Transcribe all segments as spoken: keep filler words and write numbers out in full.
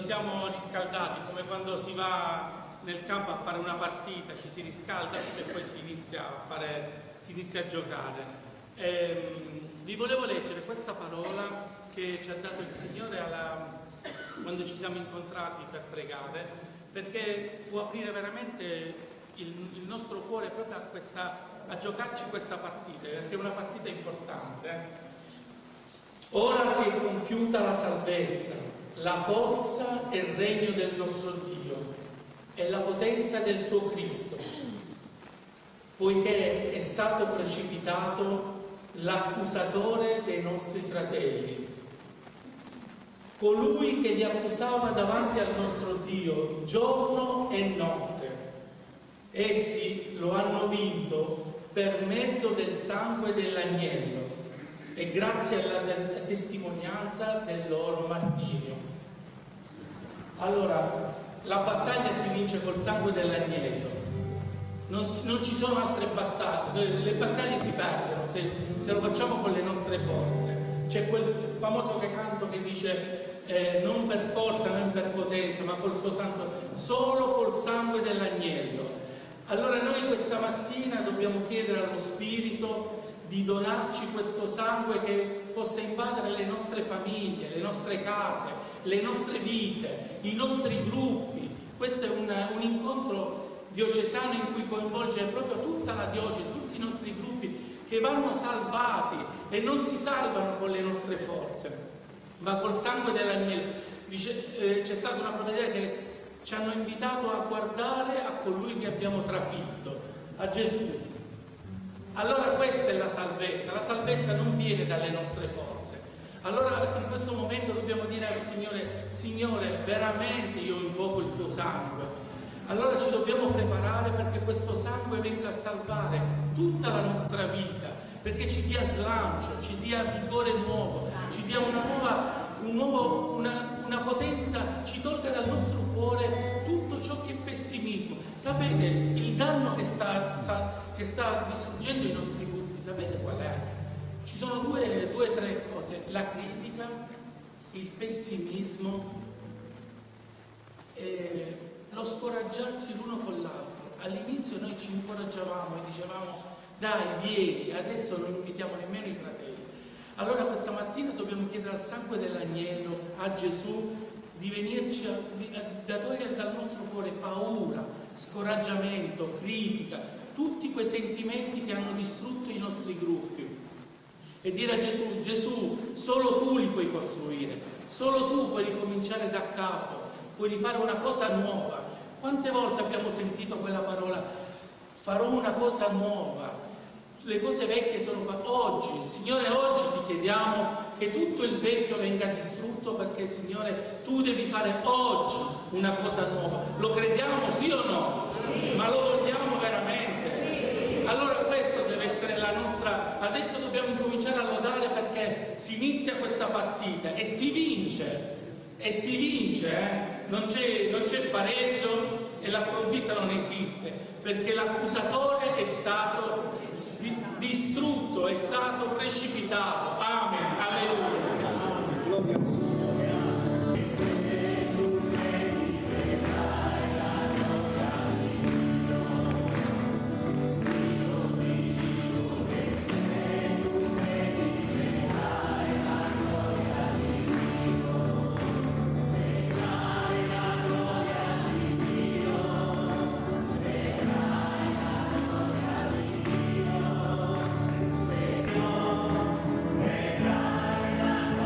siamo riscaldati, come quando si va nel campo a fare una partita, ci si riscalda e poi si inizia a, fare, si inizia a giocare. E, vi volevo leggere questa parola che ci ha dato il Signore alla, quando ci siamo incontrati per pregare, perché può aprire veramente il, il nostro cuore proprio a, questa, a giocarci questa partita, perché è una partita importante. Ora si è compiuta la salvezza, la forza e il regno del nostro Dio e la potenza del suo Cristo, poiché è stato precipitato l'accusatore dei nostri fratelli, colui che li accusava davanti al nostro Dio giorno e notte. Essi lo hanno vinto per mezzo del sangue dell'agnello e grazie alla testimonianza del loro martirio. Allora, la battaglia si vince col sangue dell'agnello. Non, non ci sono altre battaglie, le battaglie si perdono se, se lo facciamo con le nostre forze. C'è quel famoso canto che dice eh, non per forza, non per potenza, ma col suo santo, solo col sangue dell'agnello. Allora noi questa mattina dobbiamo chiedere allo Spirito di donarci questo sangue che possa invadere le nostre famiglie, le nostre case, le nostre vite, i nostri gruppi. Questo è un, un incontro diocesano in cui coinvolge proprio tutta la diocesi, tutti i nostri gruppi che vanno salvati e non si salvano con le nostre forze, ma col sangue dell'agnello. Eh, c'è stata una profezia che ci hanno invitato a guardare a colui che abbiamo trafitto, a Gesù. Allora questa è la salvezza, la salvezza non viene dalle nostre forze. Allora in questo momento dobbiamo dire al Signore: Signore, veramente io invoco il tuo sangue. Allora ci dobbiamo preparare perché questo sangue venga a salvare tutta la nostra vita, perché ci dia slancio, ci dia vigore nuovo, ci dia una nuova, un nuovo, una, una potenza, ci tolga dal nostro cuore tutto ciò che è pessimismo. Sapete, il danno che sta, sta, che sta distruggendo i nostri gruppi, sapete qual è? Ci sono due o tre cose: la critica, il pessimismo e lo scoraggiarsi l'uno con l'altro. All'inizio noi ci incoraggiavamo e dicevamo: dai, vieni, adesso non invitiamo nemmeno i fratelli. Allora questa mattina dobbiamo chiedere al sangue dell'agnello, a Gesù, di venirci a, di, a, da togliere dal nostro cuore paura, scoraggiamento, critica, tutti quei sentimenti che hanno distrutto i nostri gruppi, e dire a Gesù: Gesù, solo tu li puoi costruire, solo tu puoi ricominciare da capo, puoi rifare una cosa nuova. Quante volte abbiamo sentito quella parola: farò una cosa nuova, le cose vecchie sono qua. Oggi, Signore, oggi ti chiediamo che tutto il vecchio venga distrutto, perché Signore tu devi fare oggi una cosa nuova. Lo crediamo, sì o no? Sì. Ma lo vogliamo veramente? Sì. Allora questo deve essere la nostra. Adesso dobbiamo incominciare a lodare, perché si inizia questa partita e si vince. E si vince, eh? non c'è non c'è pareggio e la sconfitta non esiste, perché l'accusatore è stato di, distrutto, è stato precipitato. Amen, alleluia. Gloria al Signore. Vedrai la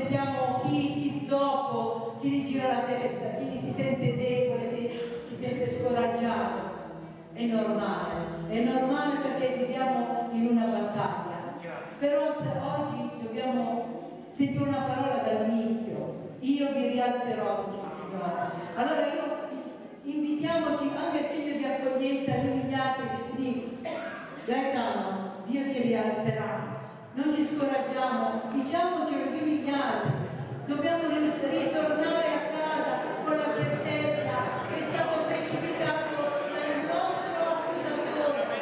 sentiamo chi, chi zoppo, chi gli gira la testa, chi si sente debole, chi si sente scoraggiato. È normale, è normale perché viviamo in una battaglia. Però se oggi dobbiamo sentire una parola dall'inizio: io vi rialzerò, dice il Signore. Allora io invitiamoci anche al segno di accoglienza agli umiliati, di Gaetano, Dio ti rialzerà. Non ci scoraggiamo, diciamocelo più gli altri. Dobbiamo ritornare a casa con la certezza che è stato precipitato dal nostro accusatore.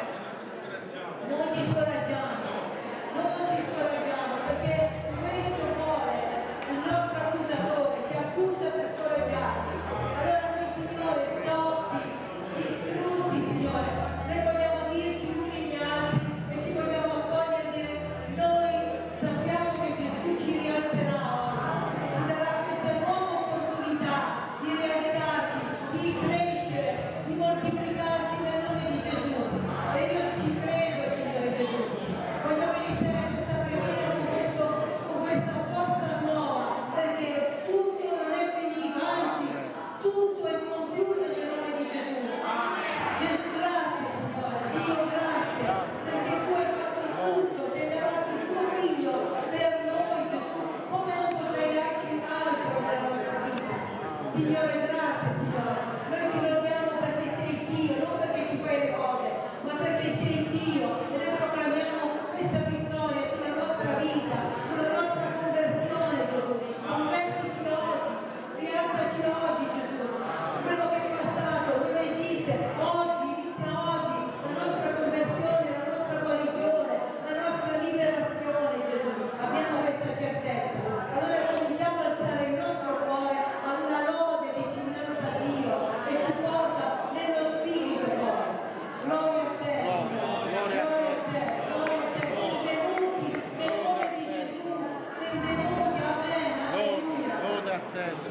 Non ci scoraggiamo, non ci scoraggiamo, perché questo vuole il nostro accusatore, ci accusa per scoraggiarci. Allora noi, Signore, doppi, distrutti, Signore, noi vogliamo dirci gli uni gli altri e ci vogliamo accogliere e dire: noi sappiamo che Gesù ci rialzerà oggi, ci darà questa nuova opportunità di rialzarci, di crescere, di moltiplicarci nel nome di Gesù. E io ci credo, Signore Gesù. Voglio iniziare questa preghiera con, questo, con questa forza nuova, perché tutto non è finito, anzi tutto è compiuto nel nome di Gesù. Gesù, grazie Signore, Dio grazie, perché tu hai fatto tutto, ti hai dato il tuo figlio per noi, Gesù. Come non potrai darci altro nella nostra vita? Signore, grazie Signore, noi ti lodiamo perché sei Dio, non perché ci fai le cose, ma perché sei Dio, e noi proclamiamo questa vittoria sulla nostra vita, sulla nostra conversione, Gesù. Convertici oggi, rialzaci oggi, Gesù. Quello che è passato non esiste, oggi, inizia oggi la nostra conversione, la nostra guarigione, la nostra liberazione, Gesù. Abbiamo questa certezza. Allora cominciamo a alzare il nostro cuore a una lode vicinanza a Dio che ci porta nello spirito poi. Gloria a te, gloria a te, gloria a te. Benvenuti nel nome di Gesù, benvenuti, amen, alleluia. Lode a te.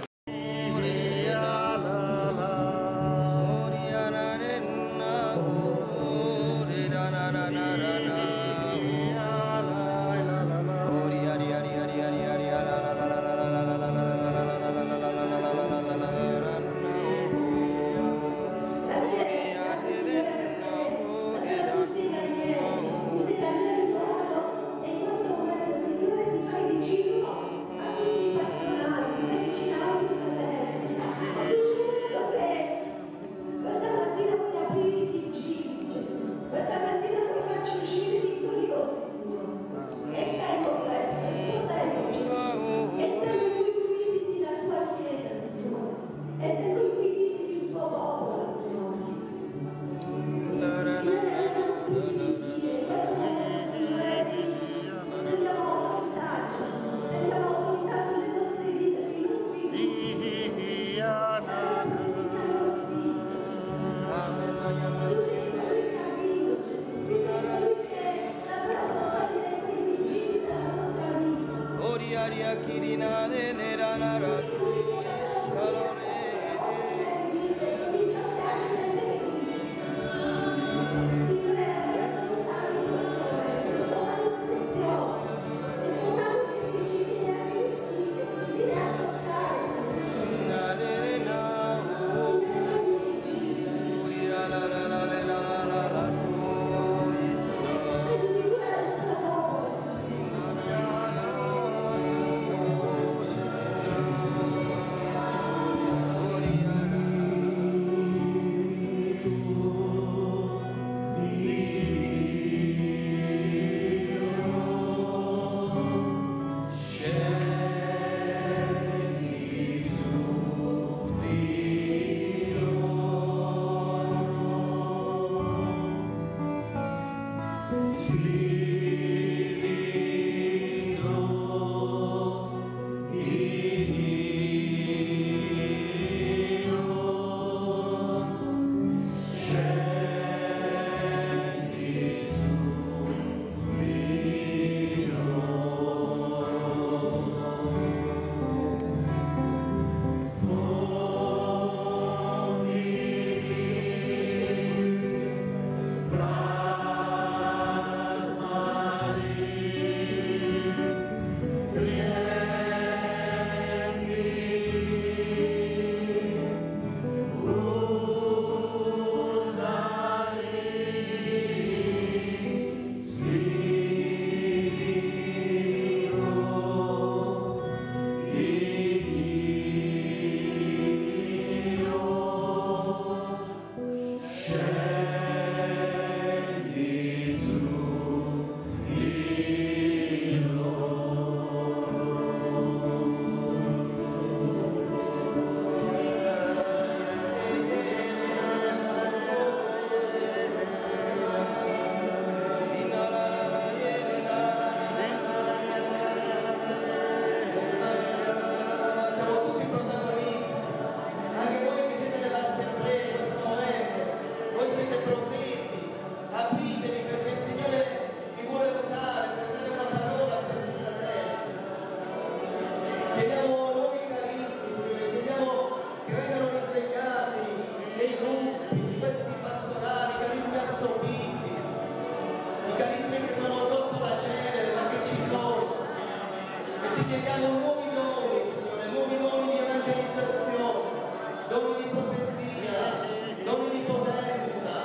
chiediamo nuovi doni, Signore, nuovi doni di evangelizzazione, doni di profezia, doni di potenza,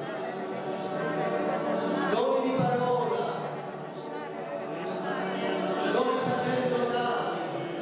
doni di parola, doni sacerdotali.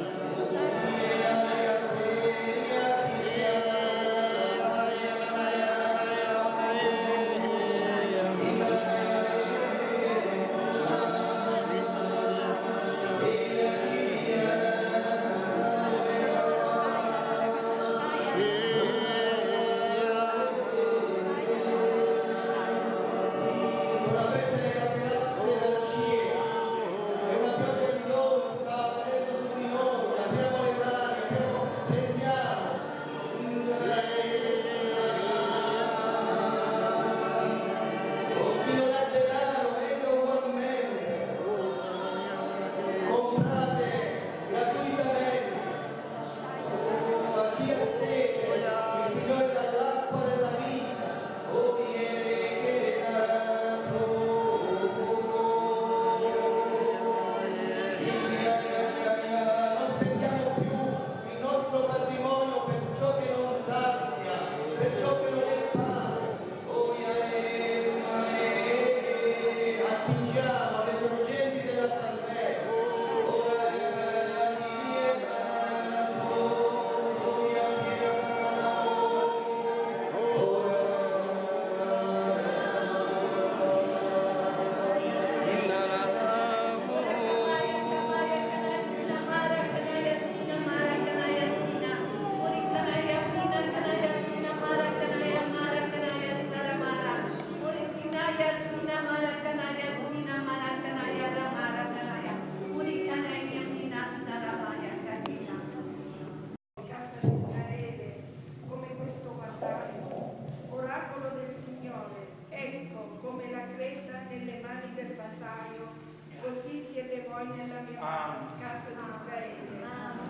Così siete voi nella mia mano, casa di Israele.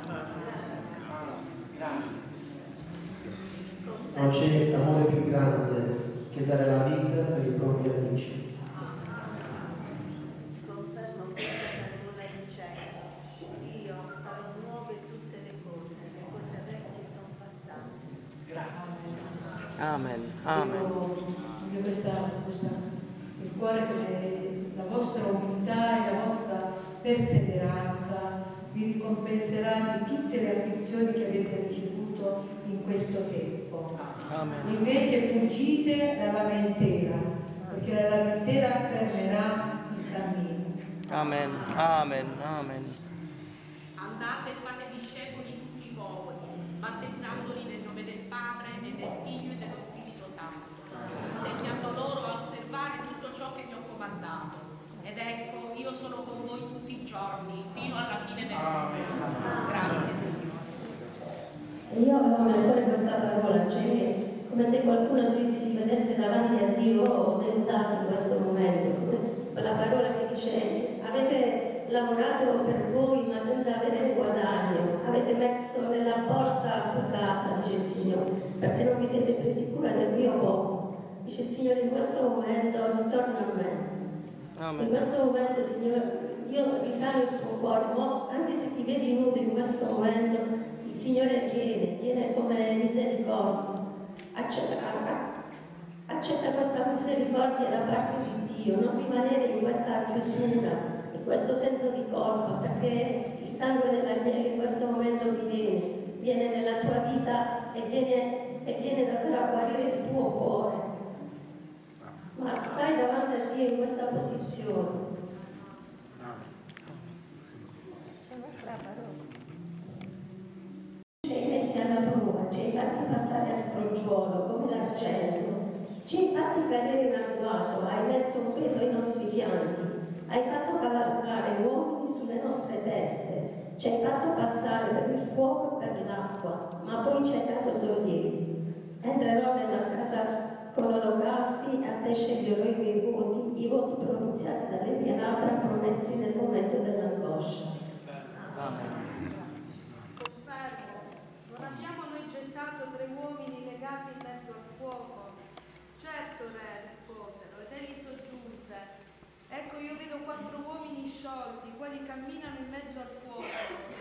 Grazie. Non c'è amore più grande che dare la vita per i propri amici. Confermo questa parola in cielo. Io farò nuove tutte le cose, le cose vecchie sono passate. Grazie. Amen. Amen. Io questa, questa, il cuore che la vostra umiltà e la vostra perseveranza vi ricompenserà di tutte le afflizioni che avete ricevuto in questo tempo. Amen. Invece fuggite dalla lamentela, perché la lamentela fermerà il cammino. Amen. Amen. Amen. Andate e fate discepoli tutti i popoli, battezzandoli nel nome del Padre e del Figlio e dello Spirito Santo, insegnando loro a osservare tutto ciò che vi ho comandato. Ed ecco, io sono con voi tutti i giorni, fino alla fine del mondo. Grazie, Signore. Io avevo nel cuore questa parola, cioè come se qualcuno si, si vedesse davanti a Dio oh, deludato in questo momento, come quella parola che dice avete lavorato per voi ma senza avere guadagno, avete messo nella borsa bucata, dice il Signore, perché non vi siete presi cura del mio popolo. Dice il Signore, in questo momento ritorna a me. Amen. In questo momento, Signore, io risano il tuo cuore, ma anche se ti vedi nudo in questo momento, il Signore viene, viene come misericordia. Accetta, accetta questa misericordia da parte di Dio, non rimanere in questa chiusura, in questo senso di colpa, perché il sangue dell'agnello in questo momento viene, viene nella tua vita e viene, e viene davvero a guarire il tuo cuore. Ma stai davanti a Dio in questa posizione. Ci hai messi alla prova, ci hai fatti passare al crogiolo come l'argento, ci hai fatti cadere in agguato, hai messo un peso ai nostri fianchi, hai fatto cavalcare uomini sulle nostre teste, ci hai fatto passare per il fuoco e per l'acqua, ma poi ci hai dato sollievo. Entrerò nella casa con olocausti, a te sceglierò i miei voti, i voti pronunziati dalle mie labbra, promessi nel momento dell'angoscia. Confermo, non abbiamo noi gettato tre uomini legati in mezzo al fuoco? Certo, re, risposero, ed egli soggiunse, ecco io vedo quattro uomini sciolti, quelli camminano in mezzo al fuoco,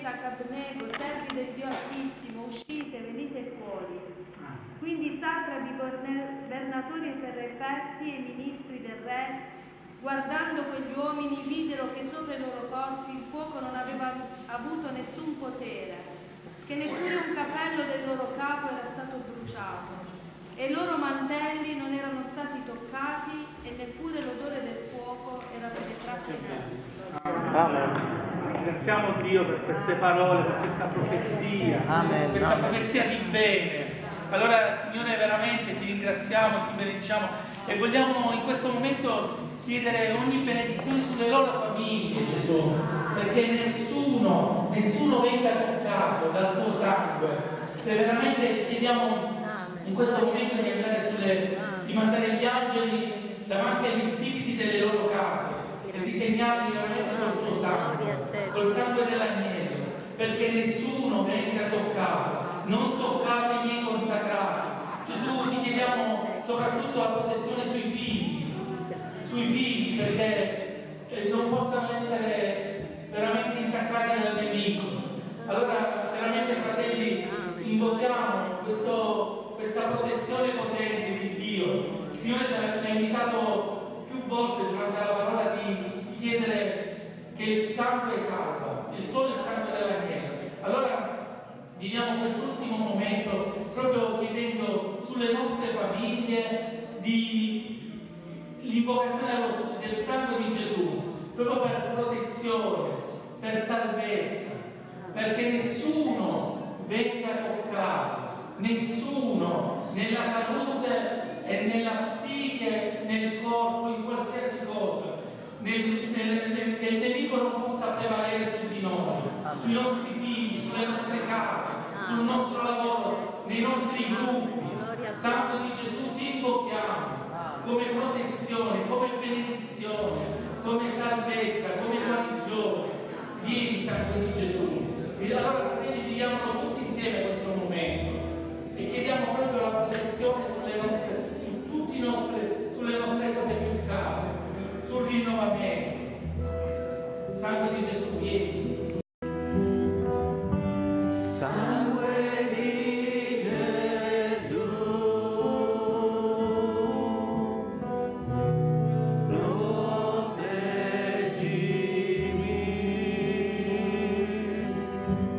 Mesac, Abnego, servi del Dio Altissimo, uscite, venite fuori. Quindi satrapi, governatori e prefetti e ministri del re, guardando quegli uomini, videro che sopra i loro corpi il fuoco non aveva avuto nessun potere, che neppure un capello del loro capo era stato bruciato, e i loro mantelli non erano stati toccati, e neppure l'odore del fuoco era penetrato in essi. Amen. Ringraziamo Dio per queste parole, per questa profezia, Amen. questa Amen. profezia di bene. Allora, Signore, veramente ti ringraziamo, ti benediciamo e vogliamo in questo momento chiedere ogni benedizione sulle loro famiglie, Gesù, perché nessuno, nessuno venga toccato dal tuo sangue. E veramente chiediamo in questo momento di andare sulle, di mandare gli angeli davanti agli stipiti delle loro case e di segnarli veramente col tuo sangue, col sangue dell'agnello, perché nessuno venga toccato. Non toccate i miei consacrati. Gesù, ti chiediamo soprattutto la protezione sui figli, sui figli perché eh, non possano essere veramente intaccati dal nemico. Allora, veramente, fratelli, invochiamo questo, questa protezione potente di Dio. Il Signore ci ha, ci ha invitato più volte durante la parola di, di chiedere che il sangue salva, il solo il sangue dell'agnello. Allora, viviamo quest'ultimo momento proprio chiedendo sulle nostre famiglie di l'invocazione del sangue di Gesù, proprio per protezione, per salvezza, perché nessuno venga toccato, nessuno nella salute e nella psiche, nel corpo, in qualsiasi cosa, nel, nel, nel, che il nemico non possa prevalere su di noi, sui nostri figli, sulle nostre case, sul nostro lavoro, nei nostri gruppi. Sangue di Gesù, ti invochiamo come protezione, come benedizione, come salvezza, come guarigione. Vieni, sangue di Gesù. E allora, fratelli, viviamolo tutti insieme questo momento e chiediamo proprio la protezione sulle nostre, su tutte le nostre, sulle nostre cose più care, sul rinnovamento. Sangue di Gesù, vieni.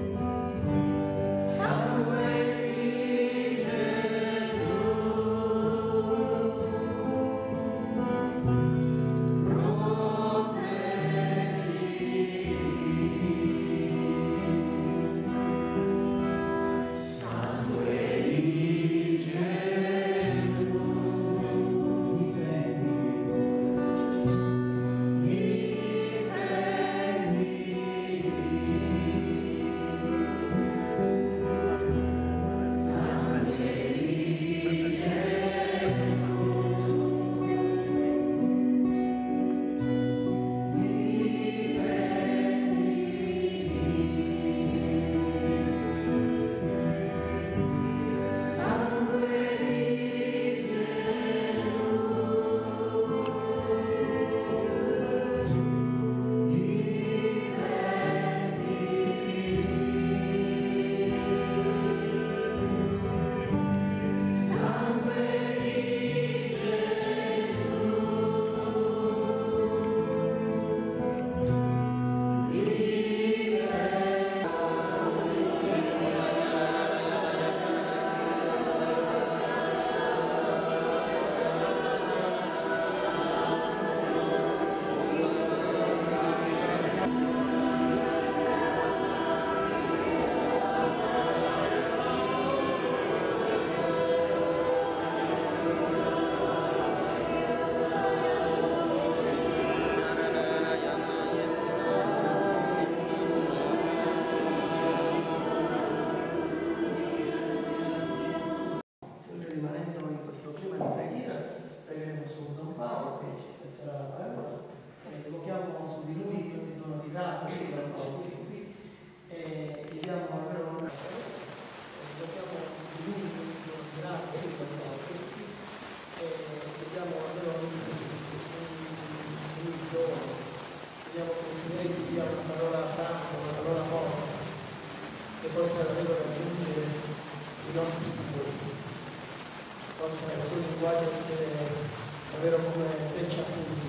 Sangue di Gesù. possa davvero raggiungere i nostri piccoli, possa il suo linguaggio essere davvero come freccia a punti.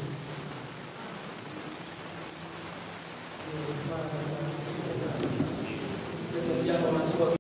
E, ma, esatto, esaltiamo la sua vita.